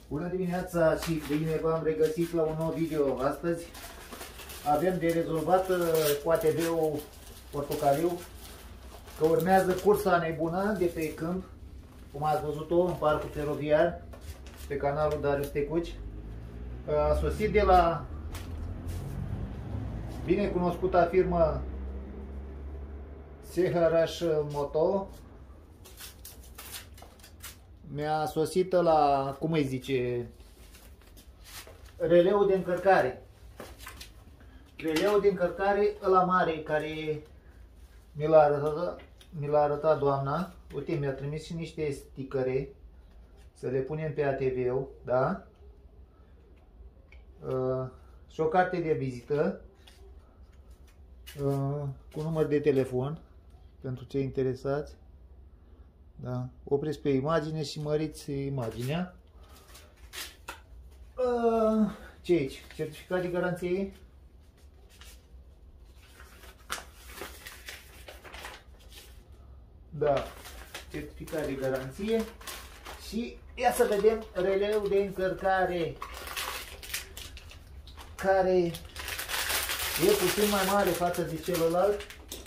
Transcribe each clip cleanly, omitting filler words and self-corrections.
Bună dimineața și bine v-am regăsit la un nou video. Astăzi avem de rezolvat cu ATV-ul portocaliu că urmează cursa nebună de pe câmp, cum ați văzut-o în parcul feroviar, pe canalul Darius Tecuci. A sosit de la binecunoscuta firmă SHRH Moto. Mi-a sosit la, cum îi zice, releul de încărcare. Releul de încărcare ăla mare care mi l-a arătat doamna. Uite, mi-a trimis și niște sticăre să le punem pe ATV-ul, da? Și o carte de vizită cu număr de telefon pentru cei interesați. Da. Opriți pe imagine și măriți imaginea. Ce aici? Certificat de garanție. Da. Certificat de garanție. Și ia să vedem releul de încărcare, care e puțin mai mare față de celălalt.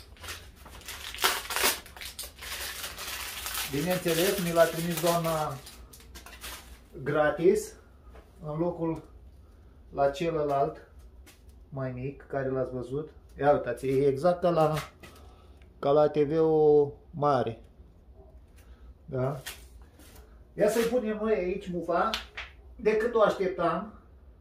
Bineînțeles, mi l-a trimis doamna gratis, în locul la celălalt mai mic, care l-ați văzut. Ia uitați, e exact ca la ATV-ul mare. Da? Ia să-i punem noi aici mufa, de cât o așteptam.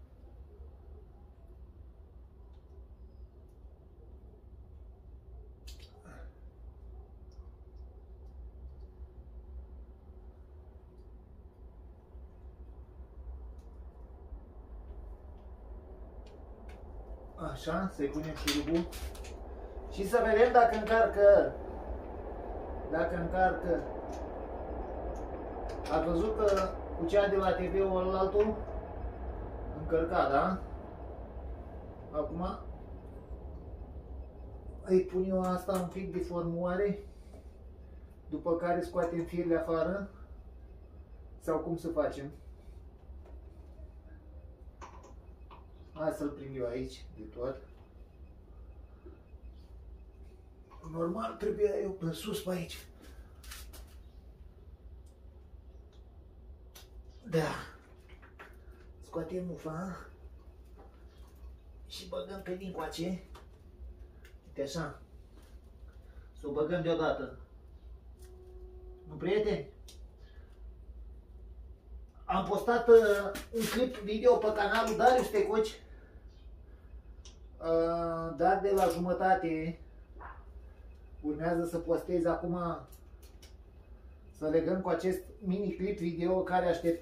Așa, să-i punem șurubul și să vedem dacă încarcă. Dacă încarcă. Ați văzut că cu cea de la TV-ul altul încărca, da? Acum îi pun eu asta un pic de formuare, după care scoatem firele afară, sau cum să facem? Hai să-l prind eu aici, de tot. Normal trebuia eu pe sus pe aici. Da. Scoatem mufa și băgăm pe dincoace. Uite așa. Să o băgăm deodată. Nu, prieteni? Am postat un clip video pe canalul Darius Tecuci, dar de la jumătate. Urmează să postez acum, să legăm cu acest mini clip video care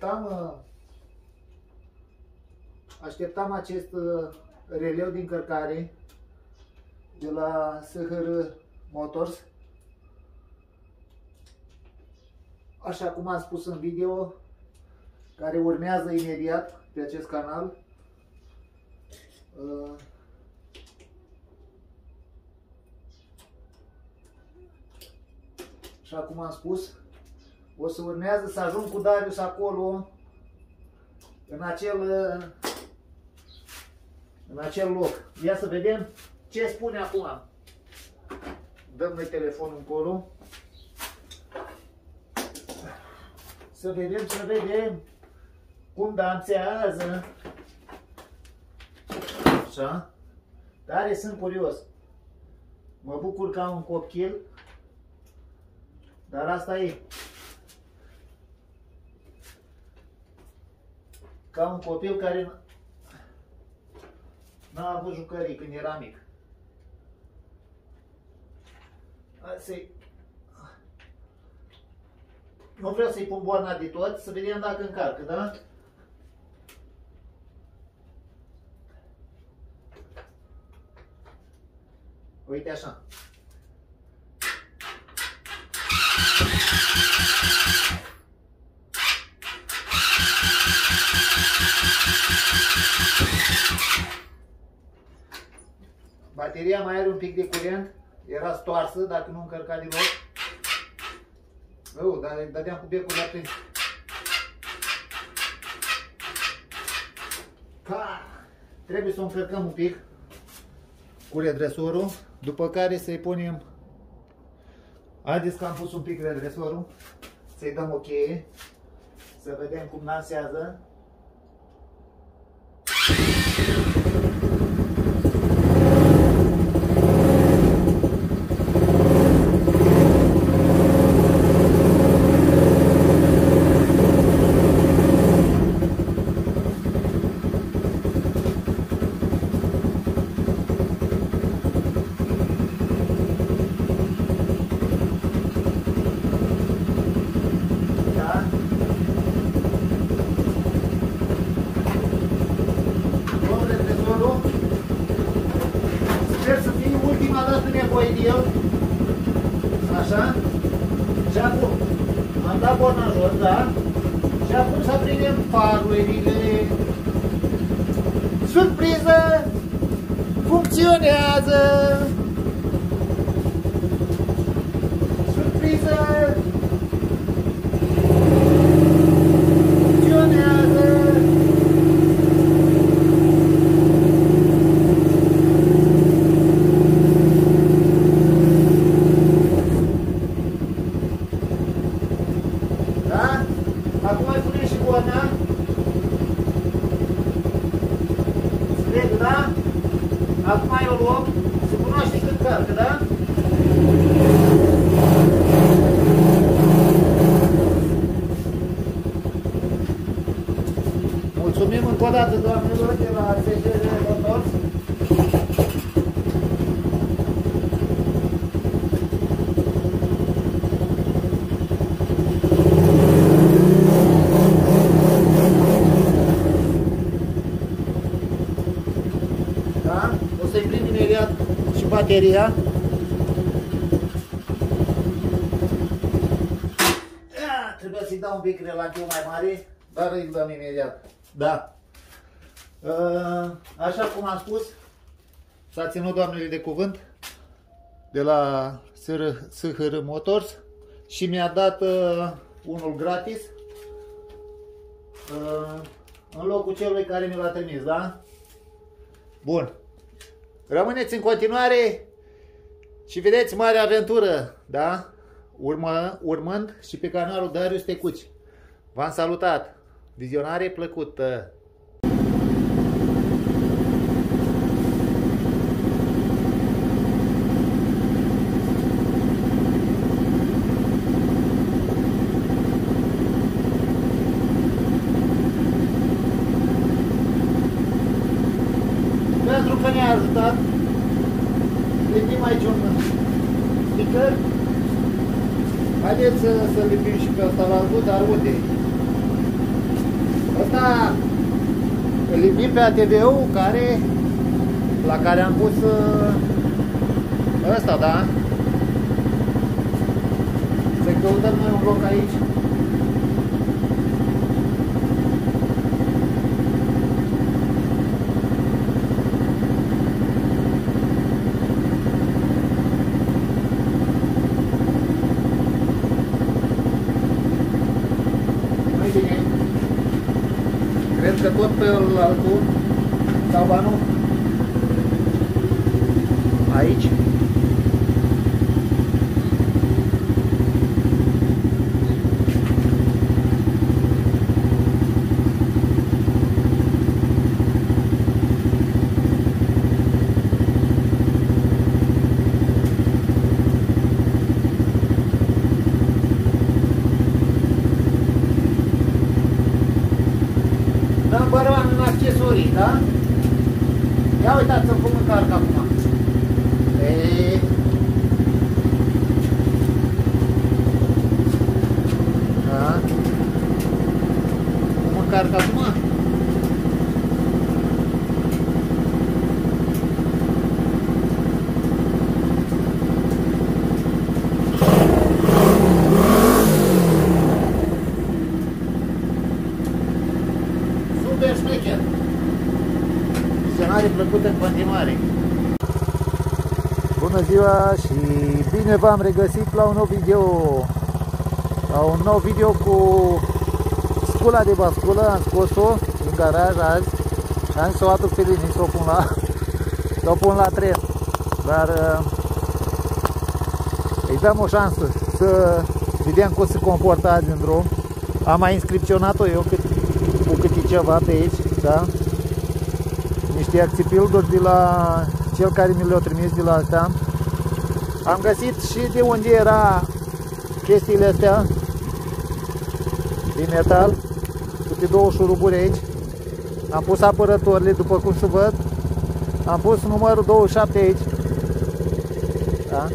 așteptam acest releu de încărcare de la SHRH Motors. Așa cum am spus în video, care urmează imediat pe acest canal. Așa cum am spus, o să urmează să ajung cu Darius acolo, în acel loc. Ia să vedem ce spune acum. Dăm noi telefonul încolo. Să vedem cum dansează. Așa. Tare sunt curios. Mă bucur ca un copil. Dar asta e. Ca un copil care n-a avut jucării când era mic. Nu vreau să-i pun boarna de tot, să vedem dacă încarcă, da? Uite așa. Bateria mai are un pic de curent, era stoarsă dacă nu încărca deloc. Dar dădeam cu becul la prins. Trebuie să o încărcăm un pic cu redresorul, după care să-i punem. Haideți că am pus un pic redresorul, să-i dăm o cheie, să vedem cum dansează. Sper să fie ultima dată nevoie de el. Așa. Și acum am dat borna jos, da? Și acum să prindem farurile. Surpriză! Funcționează! Surpriză! Funcționează! Acum mai punem și borna. Streg, da? Acum mai o luăm. Se cunoaște cât carcă, da? Mulțumim încă o dată, doamnelor, de la CGR Motors. Da? O să-i prind imediat și bateria. Trebuie să-i dau un pic relativ mai mare, dar îi dăm imediat. Da. Așa cum am spus, s-a ținut doamnele de cuvânt de la SHR Motors și mi-a dat unul gratis în locul celui care mi l-a trimis, da? Bun. Rămâneți în continuare și vedeți mare aventură, da? Urmând și pe canalul Darius Tecuci. V-am salutat. Vizionare plăcută. Pentru că ne-a ajutat, lipim aici un sticker. Haideți să lipim și pe ăsta la altul, dar unde? Ăsta îl lipim pe ATV-ul la care am pus ăsta, da? Să căutăm noi un loc aici. Cred că tot pe altul, sau ba nu, aici. Number one în accesorii, da? Ia uitați-vă cum încarc acum. Da? Cum încarc acum? Vizionare plăcută în continuare. Bună ziua și bine v-am regăsit la un nou video. La un nou video cu scula de basculă. Am scos-o din garaj azi Am zis să o aduc pe linii, să o pun la tren. Dar îi dăm o șansă să vedem cum se comportă azi în drum. Am mai inscripționat-o eu cu câte ceva pe aici, da? Niște acțipilduri de la cel care mi le-a trimis de la astea. Am găsit și de unde era chestiile astea din metal, câte două șuruburi aici. Am pus apărătorile, după cum se văd. Am pus numărul 27 aici. Da?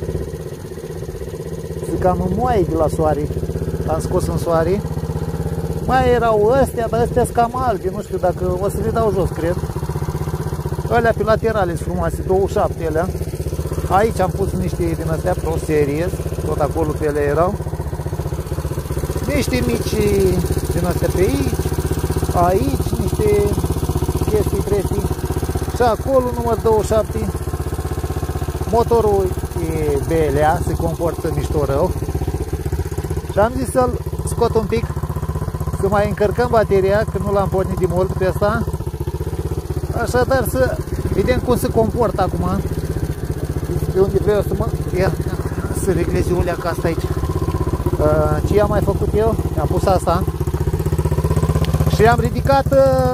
Se cam înmoaie de la soare. Am scos în soare. Mai erau ăstea, dar ăstea sunt cam albi. Nu știu dacă o să le dau jos, cred. Alea pe laterale sunt frumoase, 27 alea. Aici am pus niște din astea Pro Series. Tot acolo pe ele erau. Niște mici din astea pe aici. Aici niște chestii. Și acolo număr 27. Motorul e belea, se comportă mișto rău. Și am zis să-l scot un pic, să mai încărcăm bateria, că nu l-am pornit de mult pe asta. Așadar să vedem cum se comportă acum. De unde vreau să mă... Ia, să reglez eu ulea ca asta aici. Ce am mai făcut eu? Am pus asta. Și am ridicat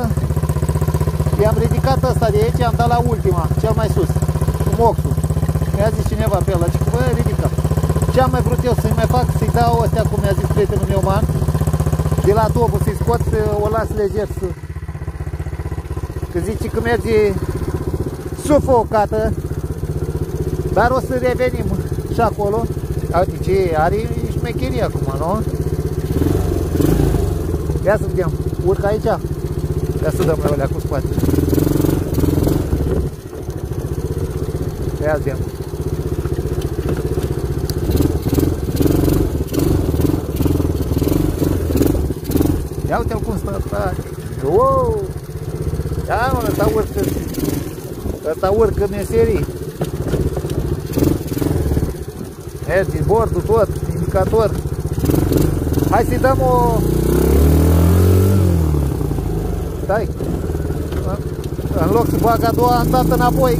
asta de aici, am dat la ultima, cel mai sus, cu moxul. Mi-a zis cineva pe ăla, zic, bă, ridică. Ce am mai vrut eu să-i mai fac, să-i dau astea, cum mi-a zis prietenul meu, man, de la tobul, să-i scot, o las lejer, că zice că merge sufocată, dar o să revenim și acolo. Uite ce are șmecherie acum, nu? Ia să vedem, urc aici, ia să dăm noi alea cu spate. Ia să vedem. Ia uite-l cum stă asta. Wow! Ia mă, ăsta urcă meserii. Merge bordul tot, indicator. Hai să-i dăm o... Stai. În loc să fac a doua, am dat înapoi.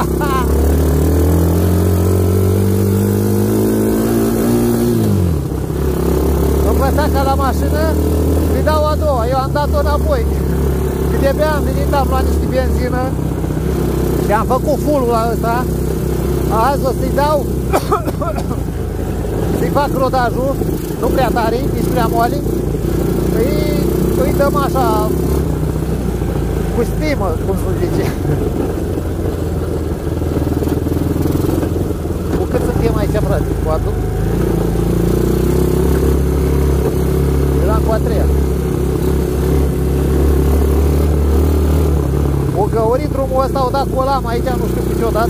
Îmi plăcea ca la mașină, îi dau a doua, eu am dat-o înapoi. Și de-abia am venit, am luat niște benzină și am făcut full-ul la ăsta. Azi o să-i dau, să-i fac rodajul, nu prea tare, nici prea moale. Îi dăm așa, cu stimă, cum se zice. Cu cât suntem aici, frate? 4? Eram cu a treia. O găurit drumul ăsta, o dat cu o lamă aici, nu știu cu ce o dat.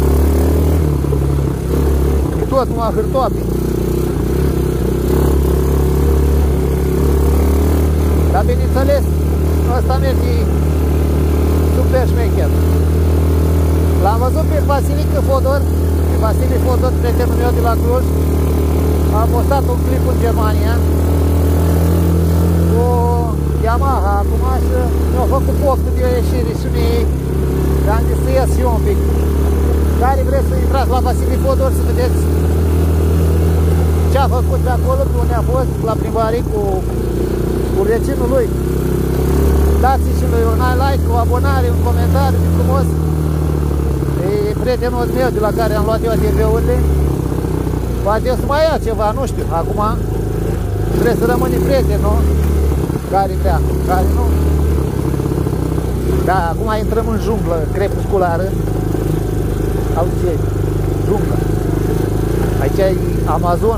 E tot numai hârtoape. Dar bineînțeles, ăsta merge super șmecher. L-am văzut pe Vasilică Fodor, pe Vasile Fodor, prietenul meu de la Cluj. Am postat un clip în Germania cu Yamaha acum și mi-au făcut poftă de o ieșire și mie. Am zis să ies și eu un pic. Care vreți să intrați la Vasile Fodor să vedeți ce a făcut pe acolo, pe unde a fost, la plimbare cu reținul lui. Dați și lui un like, o abonare, un comentariu, de frumos. E prietenul meu de la care am luat eu ATV-urile. Poate eu să mai ia ceva, nu știu. Acum trebuie să rămâne prieten, nu? Care vrea, care nu. Da, acum intrăm în junglă crepusculară. Auzi ce e? Junglă. Aici e Amazon.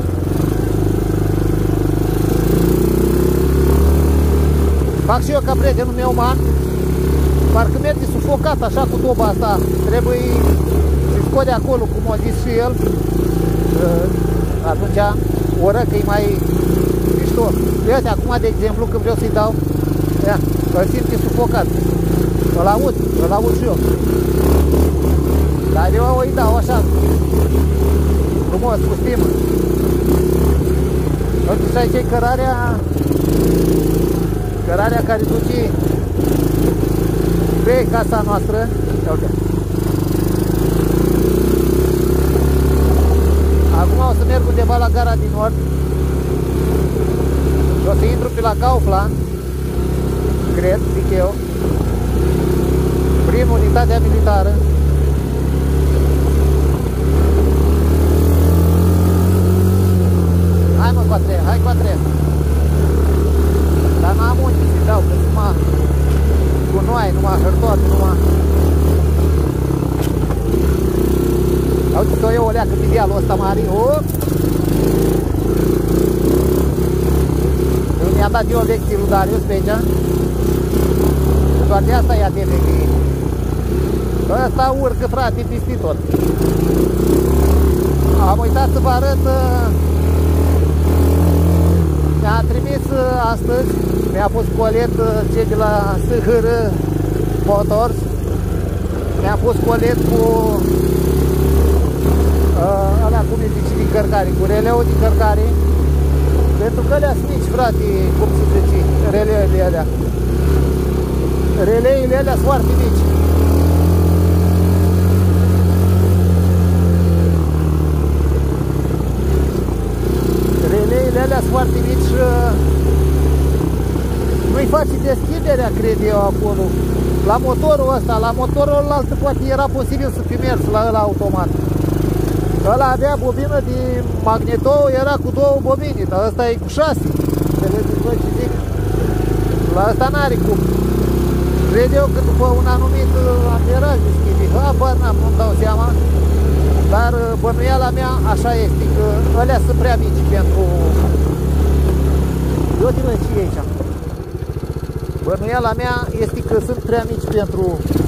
Fac și eu ca prietenul meu, man. Parcă merge sufocat așa cu toba asta. Trebuie să-i scot de acolo, cum a zis și el. Atunci o răcă e mai mișto. Uite, acum, de exemplu, când vreau să-i dau, ia, îl simte sufocat. Îl aud și eu. Dar eu îi dau așa, frumos, cu stimă. Uite, și aici e cărarea care duce e casa noastră. Ia uite. Acum o să merg undeva la gara din nord. O să intru pe la Kaufland, cred, zic eu, prin unitatea militară. Hai mă, cu a treia, hai cu a treia. Dar n-am unde să dau, că numai gunoi, numai hârtoate, numai... Uite-o eu o leacă pe dealul ăsta mare, op! Mi-a dat eu o lecție lui Darius pe aici. Doar de asta ia de veche. Ăsta urcă, frate, peste tot. Am uitat să vă arăt. Mi-a trimis astăzi, mi-a pus colet cei de la SHR Motors. Mi-a pus colet cu alea, cum îi zice, din cărcare, cu releu din cărcare. Pentru că alea sunt mici, frate, cum se zice, releile alea. Releile alea sunt foarte mici. Releile alea sunt foarte mici și nu-i face deschiderea, cred eu, acolo. La motorul ăsta, la motorul ălalt, poate era posibil să fi mers la ăla automat. Ăla avea bobină de magnetou, era cu 2 bobini, dar ăsta e cu 6. Înțelegeți voi ce zic? La ăsta n-are cum. Cred eu că după un anumit amperaj deschide. Habar n-am, nu-mi dau seama. Dar bănuiala mea așa este, că ălea sunt prea mici pentru... Uite-mă ce e aici. Bănuiala mea este că sunt prea mici pentru...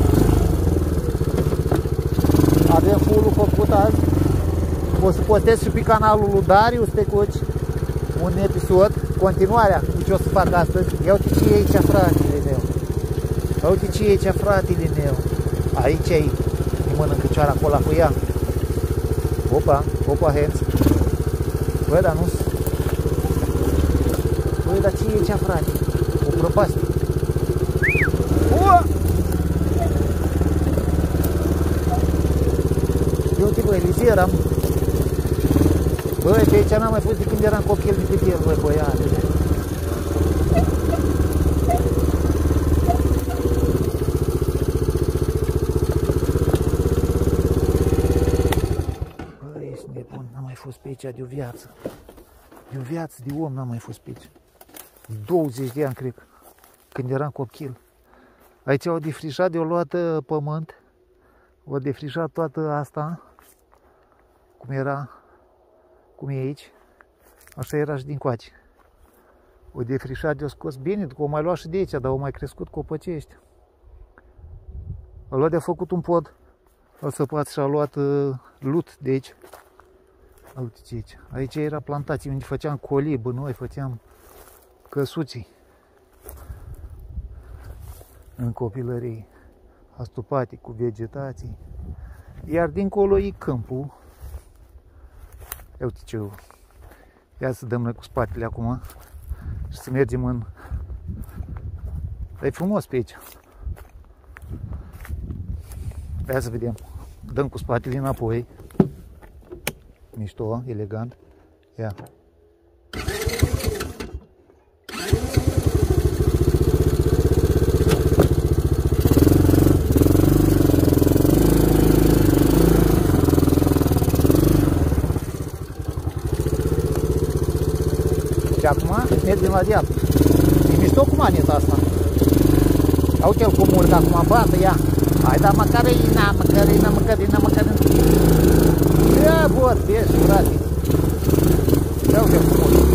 Avem full-ul făcut azi. O să postez și pe canalul lui Darius Tecuci un episod, continuarea cu ce o să fac astăzi. Ia uite ce e aici, fratele meu. Ia uite ce e aici, fratele meu. Aici e, îi mănâncă cioara acolo cu ea. Opa, opa, hands. Băi, dar nu-s... Băi, dar ce e aici, frate? O prăpastie. Ia uite, băi, lizeram. Băi, pe aici n-am mai fost de când eram copil decât el, băi, băiate. Băi, ești nebun, n-am mai fost pe aici de o viață. De o viață de om n-am mai fost pe aici. 20 de ani, cred, când eram copil. Aici au defrișat, de-o luat pământ. Au defrișat toată asta, cum era... Cum e aici, așa era și din coace. O defrișat, de-o scos bine, o mai luat și de aici, dar o mai crescut copăcești. A luat de-a făcut un pod, a săpat și a luat lut de aici. Uite ce aici. Aici era plantație unde făceam colibă, noi făceam căsuții. În copilărie, astupate cu vegetații. Iar dincolo e câmpul. Ia uite ce... Ia să dăm noi cu spatele acum și să mergem în... Dar e frumos pe aici. Ia să vedem. Dăm cu spatele înapoi. Mișto, elegant. Ia. Și acum mergem la diap. E mișto cu maneta asta. Uite-l cum urcă acum, bată, ia. Hai, da, măcarina, măcarina, măcarina, măcarina. Ia, bot, ești, frate. Ia uite-l cum urcă.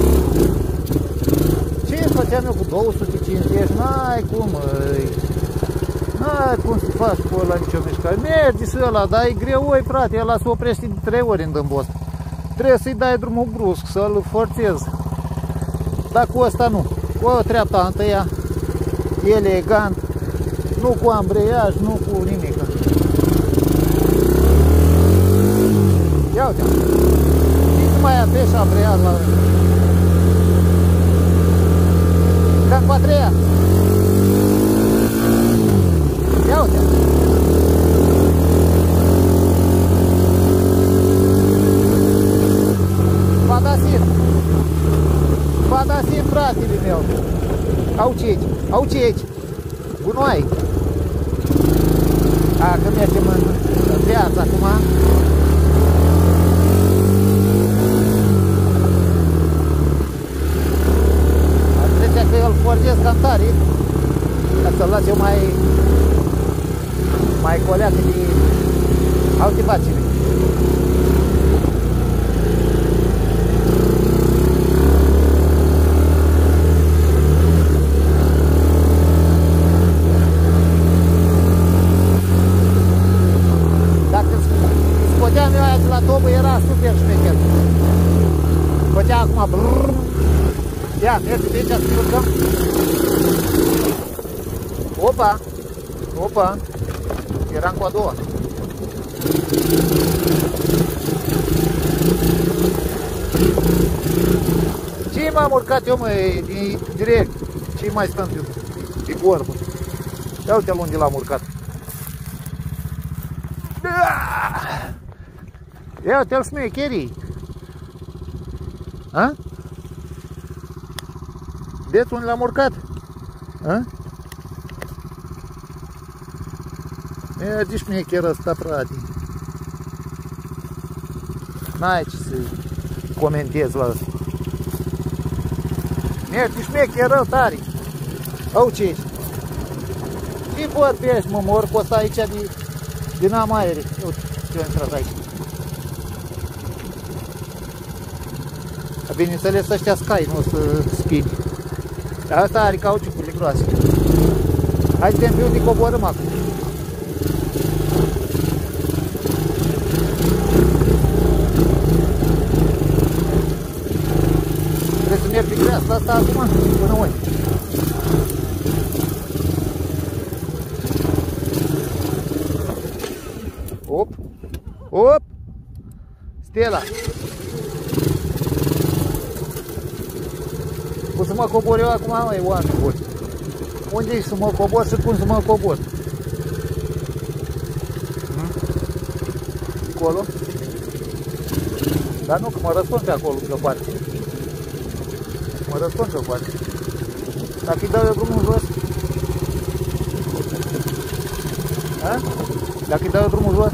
Ce făceam eu cu 250? N-ai cum, măi. N-ai cum să faci cu ăla nicio mișcare. Mergi să ăla, dar e greoi, frate. Ăla se oprește de 3 ori în dâmbul ăsta. Trebuie să-i dai drumul brusc, să-l forțezi. Dar cu ăsta nu. Cu treapta întâia, elegant, nu cu ambreiaj, nu cu nimic. Ia uite. Și să mai apeși ambreiaj la... Dăm cu a treia. Ia uite. fratele meu. Au ce aici? Gunoi. Că mergem în viață acum. Am impresia că eu îl forgesc cam tare, ca să-l las eu mai coleată de altivațiile. La tobă era super șmecher. Făcea acum brrrr. Ia, merge de aici să urcăm. Opa, eram cu a doua. Ce m-am urcat eu, măi, direct? Ce mai stăm de vorbă? Ia uite-l unde l-am urcat. Ia uite-l șmecherii. A? Vedeți unde l-am urcat? A? E de șmecher ăsta, frate. N-ai ce să comentez la ăsta. Merge șmecher rău tare. Au ce ești? Ce vorbești, mă, mor, cu ăsta aici din am aere. Uite, ce-o intrat aici. Bineînțeles, ăștia scai, nu o să spini. Dar asta are cauciucurile groase. Hai să vedem pe unde coborâm acum. Trebuie să merg pe creasta asta acum, până unde? Op! Stela! Cum să mă cobor eu acum, măi, oameni buni? Unde ești să mă cobor și cum să mă cobor? Acolo? Dar nu, că mă răspund pe acolo, pe o parte. Mă răspund pe o parte. Dacă îi dau eu drumul jos? A? Dacă îi dau eu drumul jos?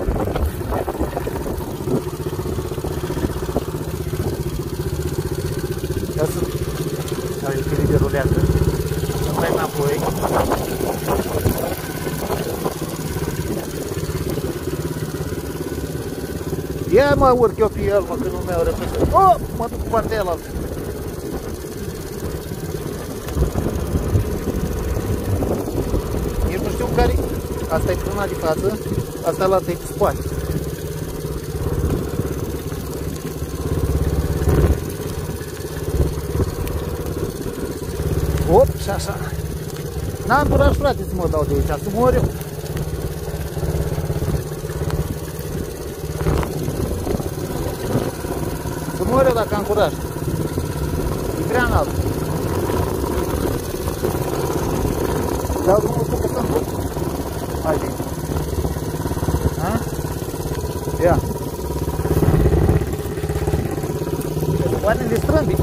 Ia să... Are echilibru de rulează. Să dai înapoi. Ia mă urc eu pe el, mă, că nu mi-au repede. Oh! Mă duc cu partea aia la altă. Nici nu știu care... Asta e pruna de față, asta la altă e pe spate. Op, și așa. N-am curaj, frate, să mă dau de aici, să mor eu. Să mor eu dacă am curaj. E prea înalt. Dau drumul să căsăm tot. Hai bine. Ha? Ia. Oare de strâmbi.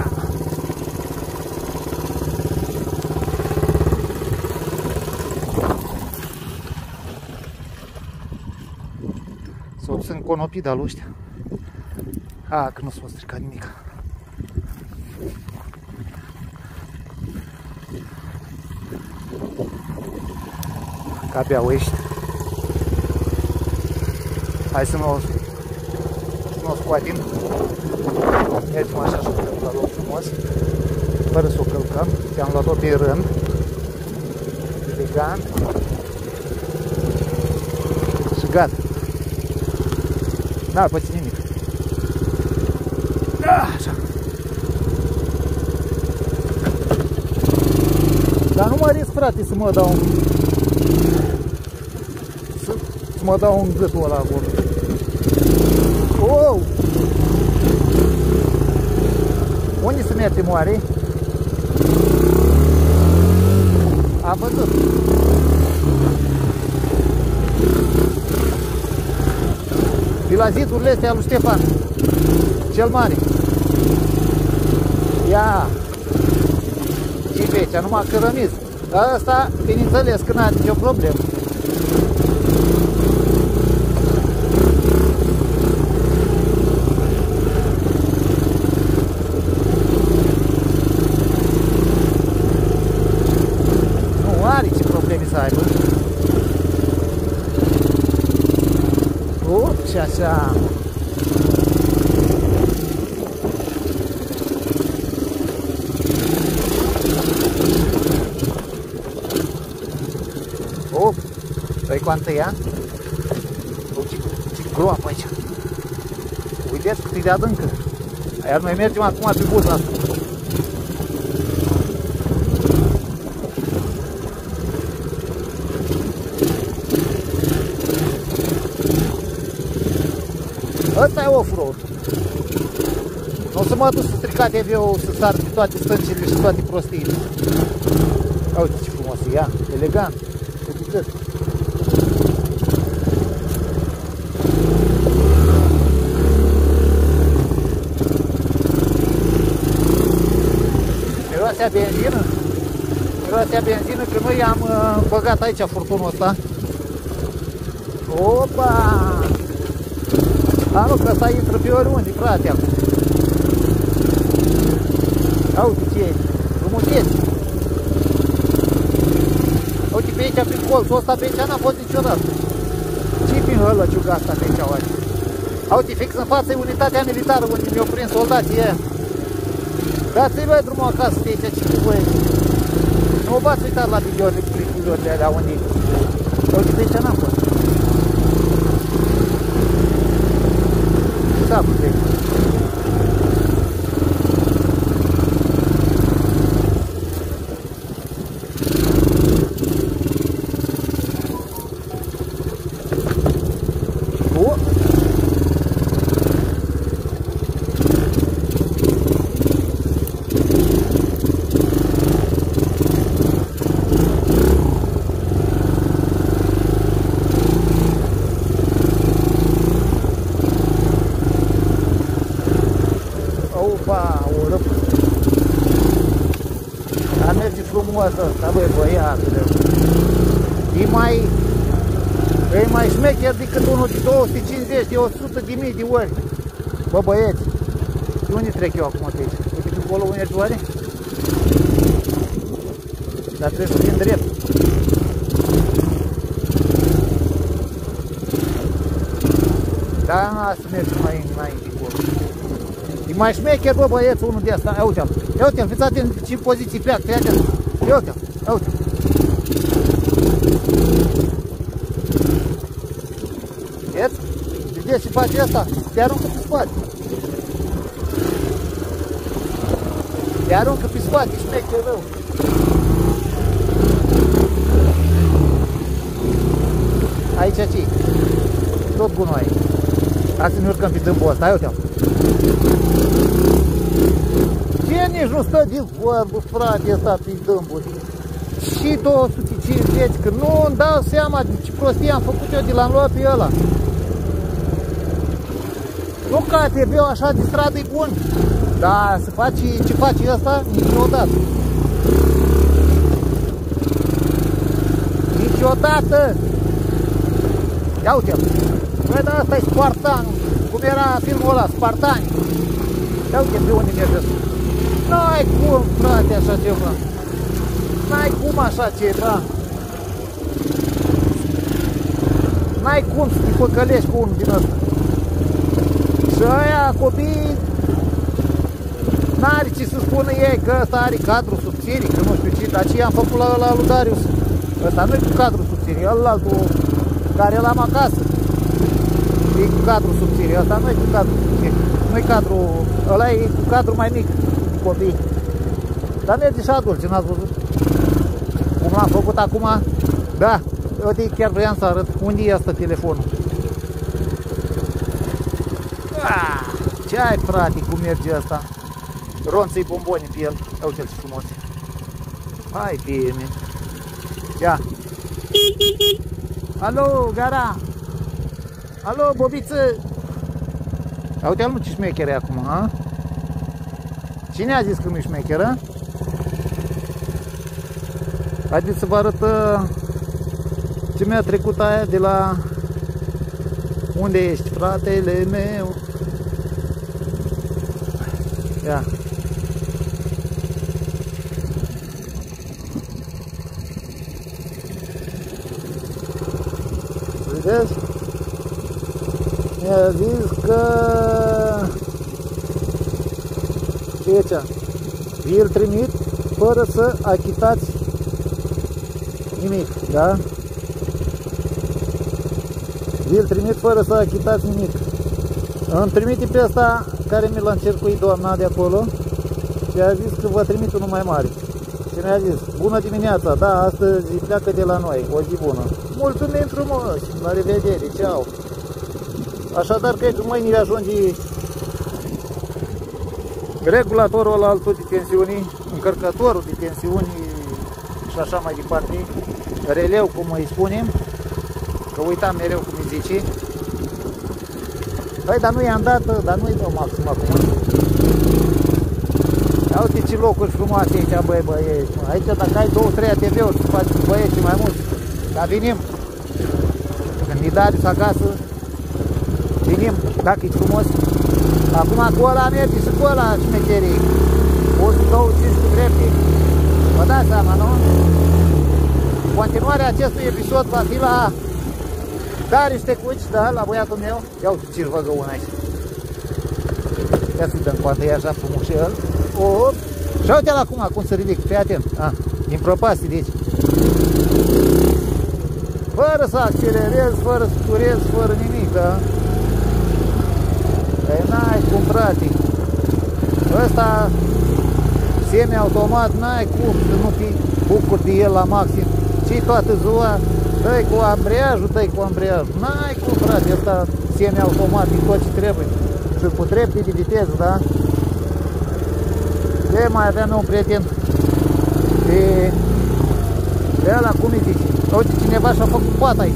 Sunt conopii de-al ăștia. Că nu s-a stricat nimic. Că abia au ieșit. Hai să nu o scoatem. Mergem așa și la loc frumos. Fără să o călcăm. Te-am luat-o pe rând. Elegant. Și gata. Da, păi nimic. Așa. Dar nu mă risc, frate, să mă dau un... Să mă dau un gâtul ăla acolo. Oh! Unde să mergem oare? Am văzut. De la zidurile astea lui Ștefan, cel mare. Ia! și pe aici, numai că rămis. Dar ăsta, bineînțeles că n-are nicio problemă. Nu are ce probleme să aibă. Și așa. Păi cuantă ea? Ce groapă aici. Uiteți cât e de adâncă. Iar noi mergem acum pe buza asta. Ăsta e off-road. Nu o să mă duc să strica TV-ul, să sar pe toate stâncile și toate prostiile. Uite ce frumos e ea, elegant. Uite. Miroasea benzină? Miroasea benzină că noi am băgat aici furtunul ăsta. Opa! A, nu, că ăsta intră pe oriunde, frate, acum. Uite ce e, frumusețe. Uite pe aici, prin colțul ăsta, pe aici n-a fost niciodată. Ce-i prin hălăciuga asta pe aici, oare? Uite, fix în față e unitatea militară unde mi-au prins soldații aia. Dați-i voi drumul acasă pe aici, ce cu voi. Nu v-ați uitat la videourile alea unde. Uite, pe aici n-am fost. Da, puteți. Dar merge frumos ăsta, băi, băiatule. E mai șmecher decât unul de 250, de 100 de mii de ori. Bă, băieți, de unde trec eu acum pe aici? Uite pe acolo unde mergi oare? Dar trebuie să fim drept. Da, să mergem mai înainte acolo. E mai șmecher, bă, băieți, unul de asta. Ia uite-l, ia uite-l, fiți atent ce poziții pleacă, ia uite-l, ia uite-l, ia uite-l. Vedeți? Vedeți ce face asta? Te aruncă pe spate. Te aruncă pe spate, șmecher rău. Aici ce? Tot gunoi. Hai să ne urcăm pe dâmbul ăsta, ia uite-l. Ce nici nu stă de vorbă, frate, ăsta pe dâmburi. Și 250, că nu îmi dau seama de ce prostie am făcut eu de l-am luat pe ăla. Nu ca ATV-ul așa de stradă e bun, dar să faci ce face ăsta niciodată. Niciodată! Ia uite-l! Băi, dar ăsta e Spartanul, cum era filmul ăla, Spartani. Ia uite pe unde merge ăsta. N-ai cum, frate, așa ceva. N-ai cum așa ceva. N-ai cum să te păcălești cu unul din ăsta. Și ăia copii n-are ce să spună ei că ăsta are cadru subțiri, că nu știu ce, dar ce i-am făcut la lui Darius. Ăsta nu e cu cadru subțiri, ălaltul care l-am acasă e cu cadru subțiri, ăsta nu e cu cadru subțiri. Nu e cadru, ăla e cu cadru mai mic, copii. Dar merge și adulți, n-ați văzut? Cum l-am făcut acum? Da, uite, chiar vreau să arăt unde e ăsta telefonul. Ce ai, frate, cum merge ăsta? Ronță-i bomboni pe el. Uite-l ce frumos. Hai, bine. Ia. Alo, gara. Alo, bobiță. Uite-l, nu ce șmecher e acum, ha? Cine a zis că nu-i șmecheră? Haideți să vă arăt ce mi-a trecut aia de la unde ești, fratele meu. Ia. Vedeți? Mi-a zis că ce e aici? Vi-l trimit fără să achitați nimic, da? Vi-l trimit fără să achitați nimic. Îmi trimite pe ăsta care mi l-a încercuit doamna de acolo și a zis că vă trimit unul mai mare. Și mi-a zis, bună dimineața, da, astăzi pleacă de la noi, o zi bună. Mulțumim frumos, la revedere, ceau. Așadar, cred că mâine ajunge regulatorul ăla altul de tensiuni, încărcătorul de tensiuni și așa mai departe, releu, cum îi spunem, că uitam mereu cum îi zice. Păi, dar nu i-am dat, dar nu-i dau maxim acum. Ia uite ce locuri frumoase aici, băi, băieți. Aici, dacă ai 2-3 ATV-uri, să faci băieții mai mulți. Dar venim. Când mi dați acasă, venim, dacă e frumos. Acum cu ăla merge și cu ăla șmecherii. 125 cu drepte. Vă dați seama, nu? Continuarea acestui episod va fi la Darius Tecuci, da, la băiatul meu. Ia uite ce-și vă găuna aici. Ia să-i dăm coantă, e așa frumos și el. Op. Și uite-l acum cum se ridic, fii atent. Din prăpastii de aici. Fără să accelerez, fără să curez, fără nimic, da? Păi n-ai cum, frate. Ăsta semi-automat, n-ai cum să nu te bucuri de el la maxim. Și toată ziua, dă-i cu ambreiajul, dă-i cu ambreiajul. N-ai cum, frate, ăsta semi-automat e tot ce trebuie. Și cu trepte de viteză, da? De mai aveam eu un prieten de ăla, cum îi zice? Uite, cineva și-a făcut poata aici.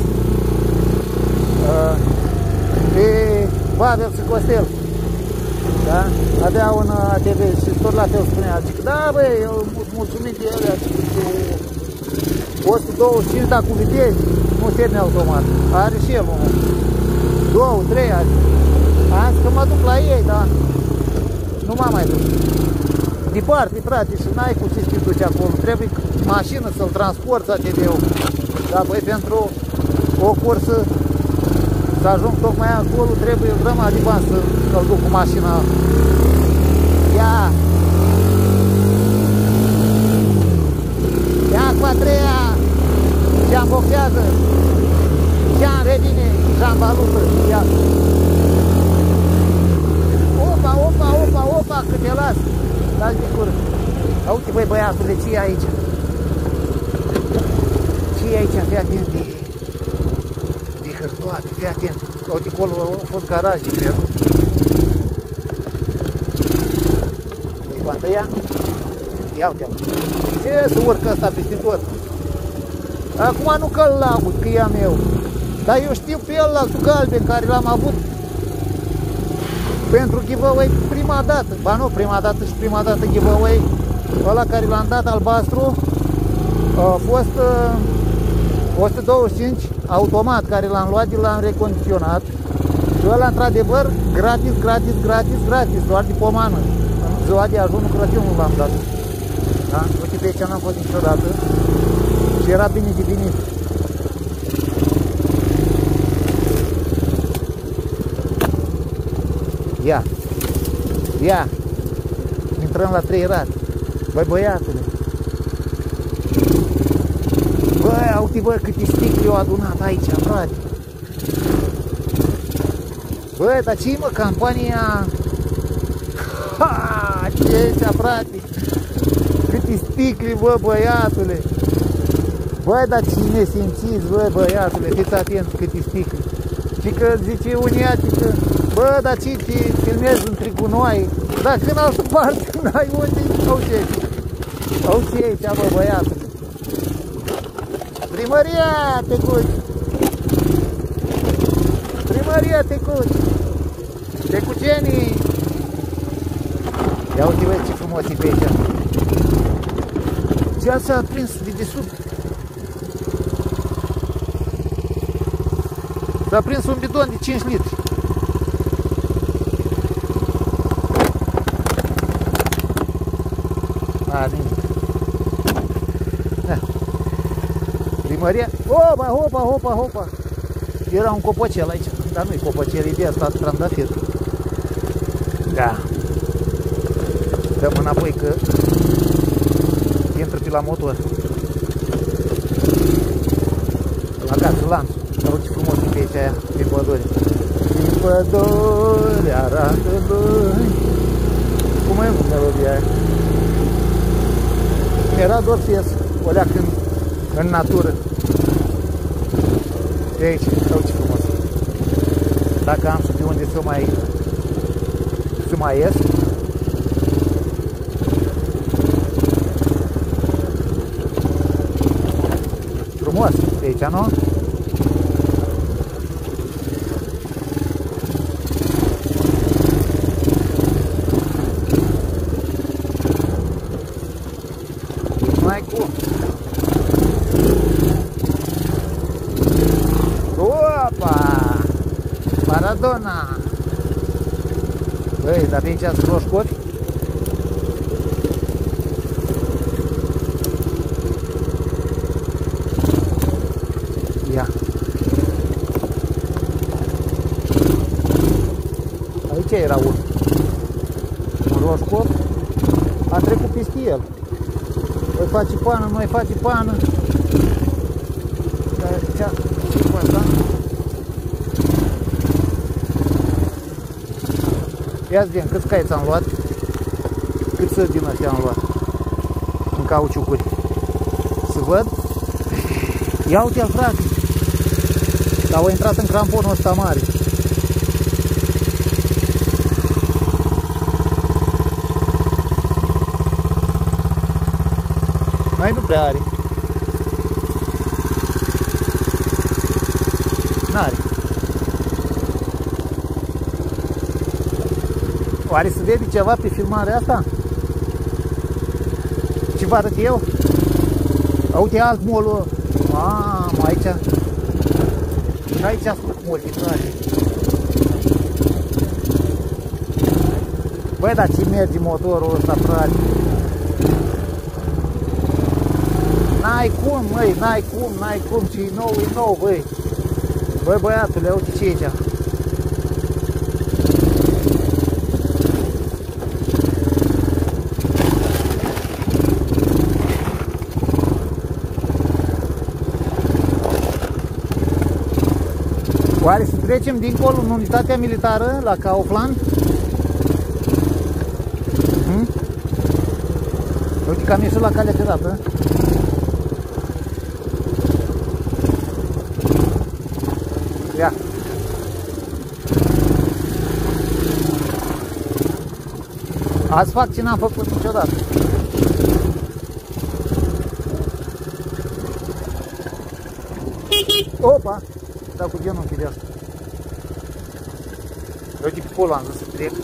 De Pavel și Costel. Da? Avea un ATV și tot la fel spunea. Zic, da, băi, eu mulțumit de ele. 125, dar cu vitezi, nu semi-automat. Are și el unul. 2, 3 ani. Am zis că mă duc la ei, dar nu m-am mai dus. Departe, frate, și n-ai cu ce te duci acolo. Trebuie mașină să-l transporti ATV-ul. Da, băi, pentru o cursă să ajung tocmai acolo, trebuie o grămadă de bani să-l duc cu mașina. Ia! Ia cu a treia! Și-am boxează! Și-am revine! Și-am valută! Ia! Opa, opa, opa, opa, că te las! Dați de cură! Uite, băi, băiatule, ce e aici? Ce e aici? Fii atent de hârtoate, fii atent! Uite, acolo a fost garaj de greu. Uite, poate ia? Ia uite-l! Ce să urcă ăsta peste tot? Acum nu că-l laud, că e a meu. Dar eu știu pe el altul galben care l-am avut pentru giveaway prima dată. Ba nu, prima dată și prima dată giveaway. Ăla care l-am dat albastru a fost 125 automat care l-am luat, l-am recondiționat. Și ăla într-adevăr gratis, gratis, gratis, gratis, doar de pomană. În ziua de ajun Crăciunul l-am dat. Da? Uite, pe aici n-am fost niciodată. Și era bine de bine. Ia! Ia! Intrăm la 3 rate. Băi, băiatule! Băi, uite, bă, câte sticle eu adunat aici, frate! Băi, dar ce-i, mă, campania? Ha! Ce e aici, frate? Câte sticle, bă, băiatule! Băi, dar cine simțiți, bă, băiatule? Fiți atenți câte sticle! Și că zice unii că bă, dar ce te filmezi între gunoi? Dar când altă parte n-ai unde, au ce aici, bă, băiatule. Primăria Tecuci! Primăria Tecuci! Tecucenii! Ia uite, băi, ce frumos e pe aici. Ce s-a prins de desubt. S-a prins un bidon de 5 litri. A, nimic. Primăria. Opa. Era un copăcel aici. Dar nu-i copăcel, e de asta trandafir. Da. Dăm înapoi că intră pe la motor. Agață lanțul. Dar ce frumos e pe aici aia, prin pădure. Prin pădure arată lui. Cum e melodia aia? Mi-era doar să ies o leacă în natură. De aici, uite ce frumos. Dacă am să fiu unde să mai ies. Frumos, de aici, nu? Mai cum? Opa! Maradona! Băi, dar pe aici sunt roșcori? Ia! Aici era un roșcor. A trecut peste el. Îi face pană, nu îi face pană. Ce-i cu asta? Ia zi, câți caiți am luat? Cât sări din astea am luat? În cauciucuri. Să văd? Ia uite-l, frate! Dar au intrat în cramponul ăsta mare. Mai nu prea are. N-are. Oare se vede ceva pe filmarea asta? Ce vă arăt eu? Uite alt molul. Mamă, aici. Aici sunt molii, frate. Băi, dar ce merge motorul ăsta, frate? N-ai cum, măi, n-ai cum, ce-i nou, e nou, băi. Băi, băiatule, uite ce e aici. Oare să trecem dincolo în unitatea militară, la Kaufland? Uite că am ieșit la calea ferată. Ia. Azi fac ce n-am făcut niciodată. Opa! Dau cu genunchi de asta. Uite pe acolo am zis să trec.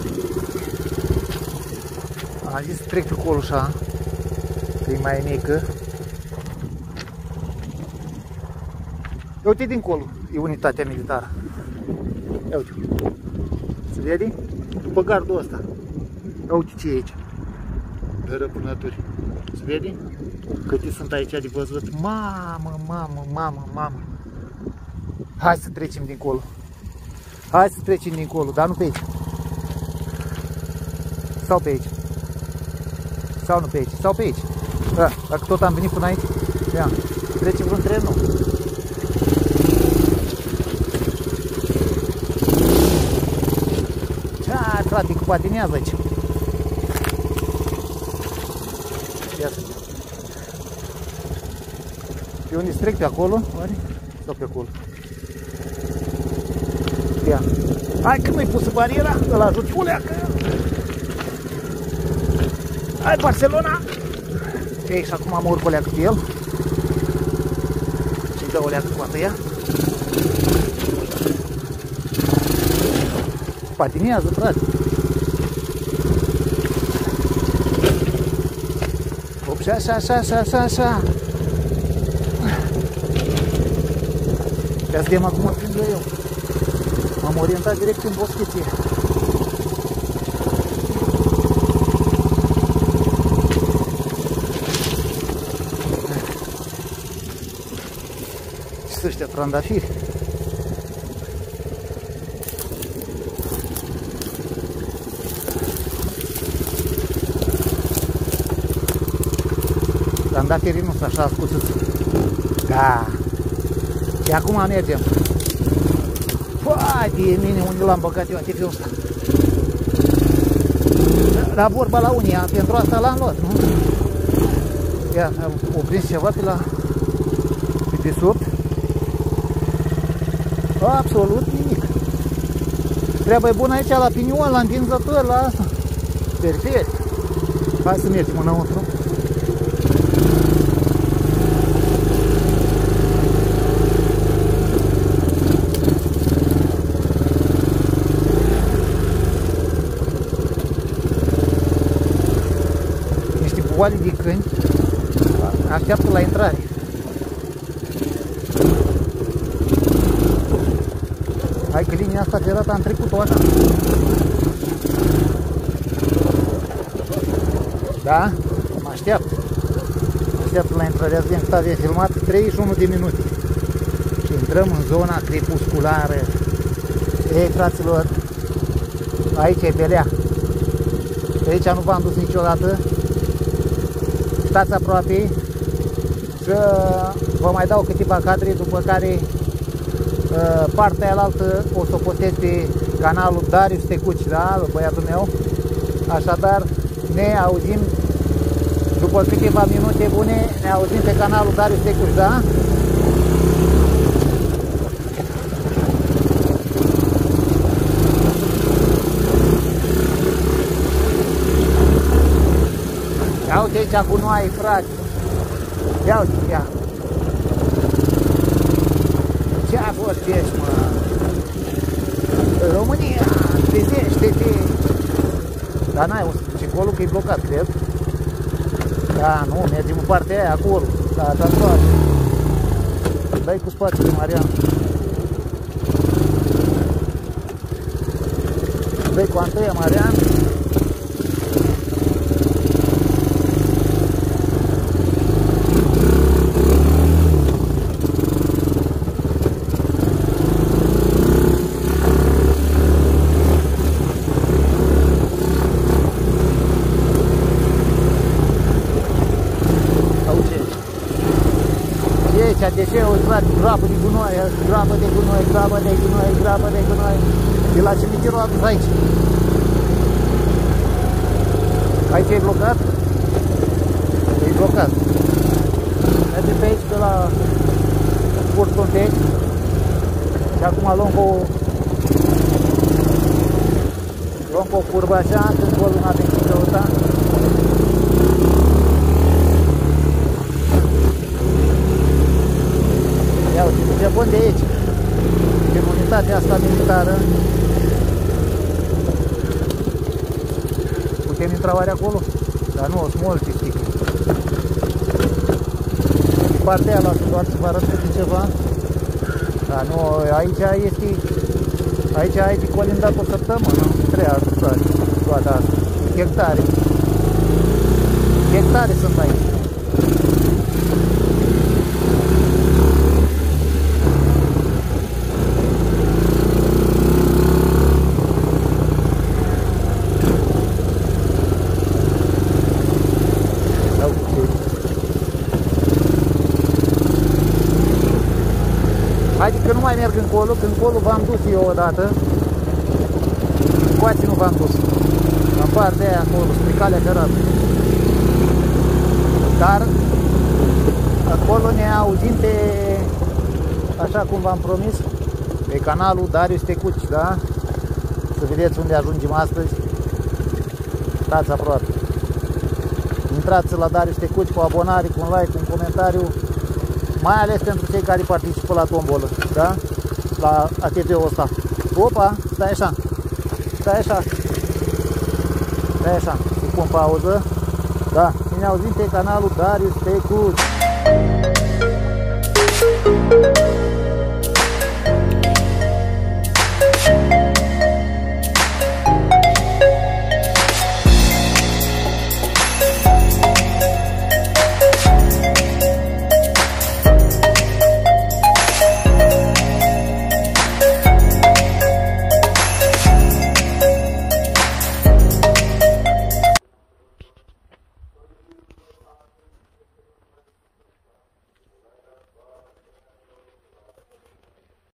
Am zis să trec pe acolo așa, că e mai mică. Uite dincolo, e unitatea militară. Ia uite. Se vede? După gardul ăsta. Ia uite ce e aici. De răpânături. Se vede? Câte sunt aici de văzut. Mamă. Hai să trecem dincolo. Hai să trecem dincolo, dar nu pe aici. Sau pe aici. Sau nu pe aici. Sau pe aici. Da, dacă tot am venit până aici. Ia. Trecem vreun tren, nu? Hai, frate, cu patinează aici. Ia să vedem. Pe unde trec pe acolo? Oare? Sau pe acolo? Ia. Hai că nu-i pusă bariera, îl ajut cu leacă. Hai, Barcelona! Ei, și acum am urc o leacă pe el. Și-i dă o leacă cu atâia. Patinează, frate. Op, și așa. Ia să vedem acum mă prind eu. M-am orientat direct în boscheție. Ce sunt ăștia, trandafiri? Trandafirii nu sunt așa ascuțiți. Da. Și acum mergem. Poate e mine unde l-am băgat eu antifiul ăsta. La vorba la unia, pentru asta l-am luat, nu? Ia, am oprins ceva pe la... pe desubt. Absolut nimic. Treaba e bună aici la pinion, la întinzător, la asta. Perfect. Hai să mergem înăuntru. Oale de câini așteaptă la intrare. Hai că linia asta ferată am trecut-o așa. Da? Mă așteaptă. Mă așteaptă la intrare. Azi cât avem filmat 31 de minute. Și intrăm în zona crepusculară. Ei, fraților, aici e belea. Pe aici nu v-am dus niciodată. Stați aproape să vă mai dau câteva cadre, după care partea alaltă o să o postez pe canalul Darius Tecuci, da, băiatul meu. Așadar, ne auzim după câteva minute bune, ne auzim pe canalul Darius Tecuci, da? Ia uite aici gunoaie, frate. Ia uite, ia. Ce-a vorbești, mă? România, trezește-te. Dar n-ai, ce acolo că e blocat, cred. Da, nu, mergem în partea aia, acolo. Da, dar toate. Dai cu spațiul, Marian. Dai cu Antoia, Marian. Deșeuri, frate, groapă de gunoi, groapă de gunoi, groapă de gunoi, groapă de gunoi. De la cimitirul adus aici. Aici e blocat? E blocat. Mergem pe aici, pe la Curtontec. Și acum luăm cu o curbă așa, când vor luna de căuta. Ia uite, duce bun de aici. Din unitatea asta militară. Putem intra oare acolo? Dar nu, sunt multe sticle. Partea aia, doar să vă arăt ceva. Dar nu, aici este... Aici ai de colindat o săptămână, treia toate astea. Hectare. Hectare sunt aici. Haide că nu mai merg încolo, că încolo v-am dus eu odată. Coații nu v-am dus. În partea aia acolo, spre calea ferată. Dar acolo ne auzim pe, așa cum v-am promis, pe canalul Darius Tecuci, da? Să vedeți unde ajungem astăzi. Stați aproape. Intrați la Darius Tecuci cu abonare, cu un like, cu un comentariu. Mai ales pentru cei care participă la tombolă, da? La ATV-ul ăsta. Opa, stai așa. Stai așa. Stai așa. Să pun pauză. Da, ne auzim pe canalul Darius Tecuci.